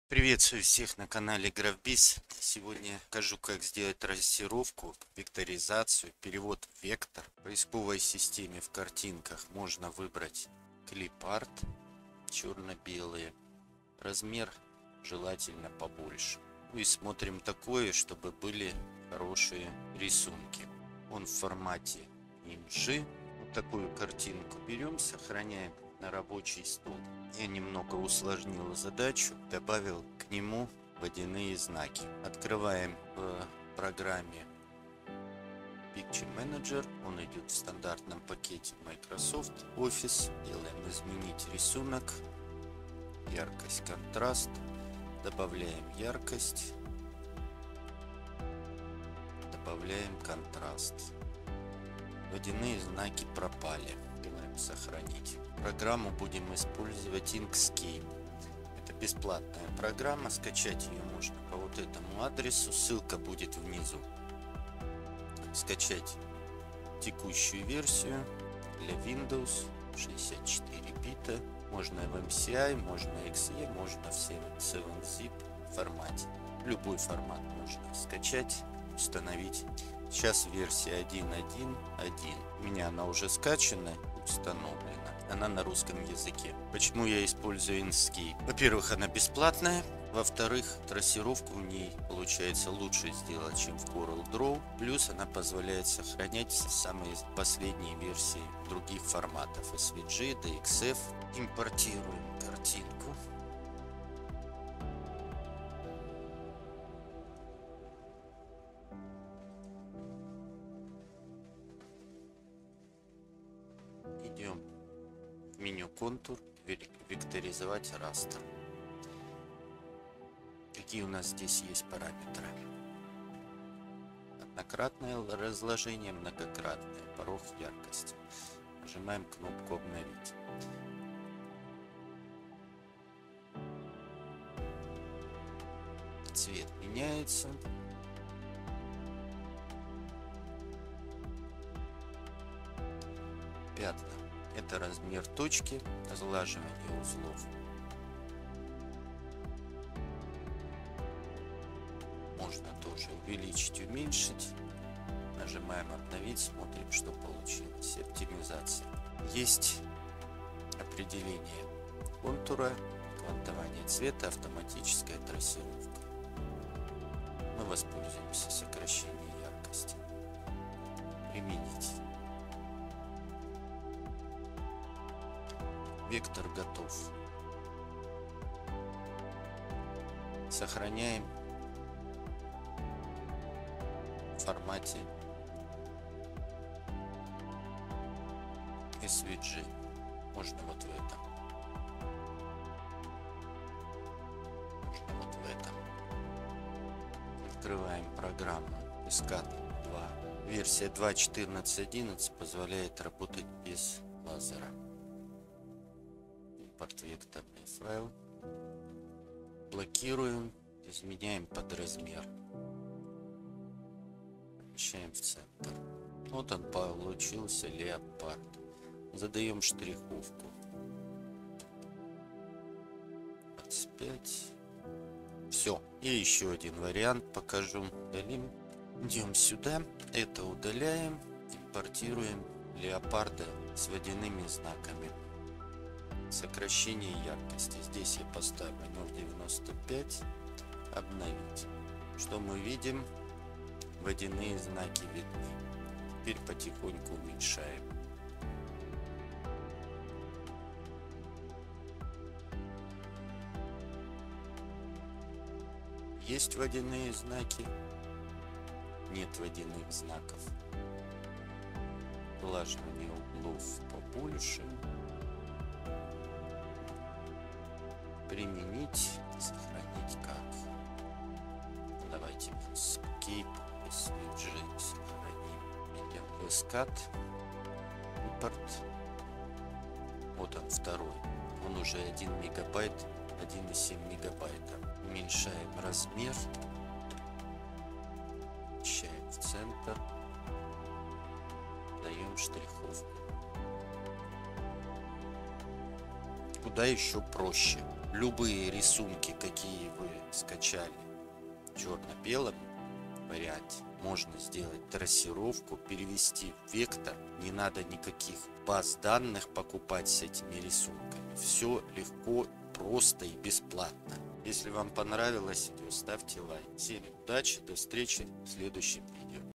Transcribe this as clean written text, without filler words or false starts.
Приветствую всех на канале GraphBiz. Сегодня покажу, как сделать трассировку, векторизацию, перевод в вектор. В поисковой системе в картинках можно выбрать клипарт, черно-белые. Размер желательно побольше. Ну и смотрим такое, чтобы были хорошие рисунки. Он в формате IMG. Вот такую картинку берем, сохраняем на рабочий стол. Я немного усложнил задачу, добавил к нему водяные знаки. Открываем в программе Picture Manager. Он идет в стандартном пакете Microsoft Office. Делаем изменить рисунок, яркость, контраст. Добавляем яркость, добавляем контраст. Водяные знаки пропали. Делаем сохранить. Программу будем использовать Inkscape. Это бесплатная программа, скачать ее можно по вот этому адресу, ссылка будет внизу. Скачать текущую версию для Windows 64 бита. Можно в MCI, можно XE, можно в 7-zip формате. Любой формат можно скачать, установить. Сейчас версия 1.1.1. У меня она уже скачана, установлена. Она на русском языке. Почему я использую Inkscape? Во-первых, она бесплатная. Во-вторых, трассировку в ней получается лучше сделать, чем в CorelDRAW. Плюс она позволяет сохранять самые последние версии других форматов. SVG, DXF. Импортируем картинку. Идем в меню контур, векторизовать растер. Какие у нас здесь есть параметры? Однократное разложение, многократное, порог яркости. Нажимаем кнопку обновить. Цвет меняется. Пятна. Это размер точки, разлаживание узлов. Можно тоже увеличить, уменьшить. Нажимаем обновить, смотрим, что получилось. Оптимизация. Есть определение контура, квантование цвета, автоматическая трассировка. Мы воспользуемся сокращением яркости. Применить. Вектор готов. Сохраняем в формате SVG. Можно вот в этом. Можно вот в этом. Открываем программу Escat 2. Версия 2.14.11 позволяет работать без лазера. Импорт векторный файл. Блокируем. Изменяем под размер. Помещаем в центр. Вот он получился леопард. Задаем штриховку 25. Все. И еще один вариант покажу. Удалим. Идем сюда. Это удаляем. Импортируем леопарда с водяными знаками. Сокращение яркости. Здесь я поставлю 0.95. Обновить. Что мы видим? Водяные знаки видны. Теперь потихоньку уменьшаем. Есть водяные знаки? Нет водяных знаков. Влаживание углов побольше. Применить, сохранить как. Давайте Escape, SVG сохраним. Идем в Escat, импорт. Вот он второй. Он уже 1 мегабайт, 1,7 мегабайта. Уменьшаем размер. Помещаем в центр. Даем штриховку. Куда еще проще. любые рисунки, какие вы скачали в черно-белом варианте, можно сделать трассировку, перевести в вектор. Не надо никаких баз данных покупать с этими рисунками. Все легко, просто и бесплатно. Если вам понравилось видео, ставьте лайк. Всем удачи, до встречи в следующем видео.